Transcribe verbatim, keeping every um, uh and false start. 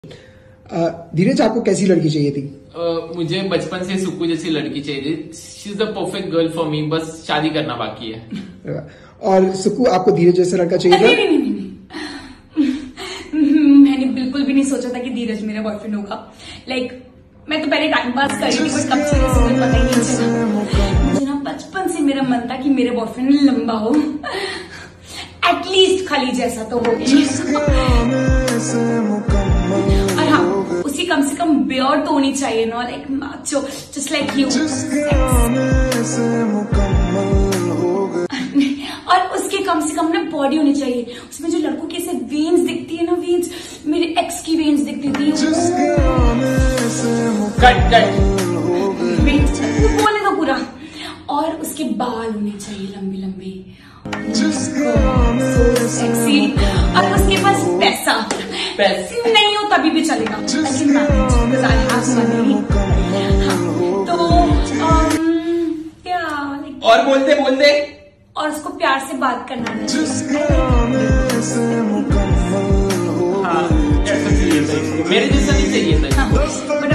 धीरज, आपको कैसी लड़की चाहिए थी? uh, मुझे बचपन से सुक्कू जैसी लड़की चाहिए थी। She is the perfect girl for me, बस शादी करना बाकी है। और सुक्कू, आपको धीरज जैसा लड़का चाहिए था? नहीं नहीं नहीं नहीं मैंने बिल्कुल भी नहीं सोचा था कि धीरज मेरा बॉयफ्रेंड होगा। लाइक like, मैं तो पहले टाइम पास कर रही थी, बट कब से मुझे पता ही नहीं चला। मुझे ना बचपन से मेरा मन था कि मेरे बॉयफ्रेंड लंबा हो, एटलीस्ट खाली जैसा तो हो। और हाँ, उसी कम से कम बियर्ड तो होनी चाहिए ना, like macho, just like you. और उसके कम से कम ना बॉडी होनी चाहिए। उसमें जो लड़कों की ऐसे वेन्स दिखती है ना, वेन्स, मेरे एक्स की वेन्स दिखती थी। कट कट बोले तो पूरा। और उसके बाल होने चाहिए लंबे लंबे, सेक्सी। और उसके पास पैसा पैसा नहीं हो तभी भी चलेगा, लेकिन तो क्या और बोलते बोलते और उसको प्यार से बात करना है। हाँ, मेरे जैसा नहीं चाहिए था। हाँ,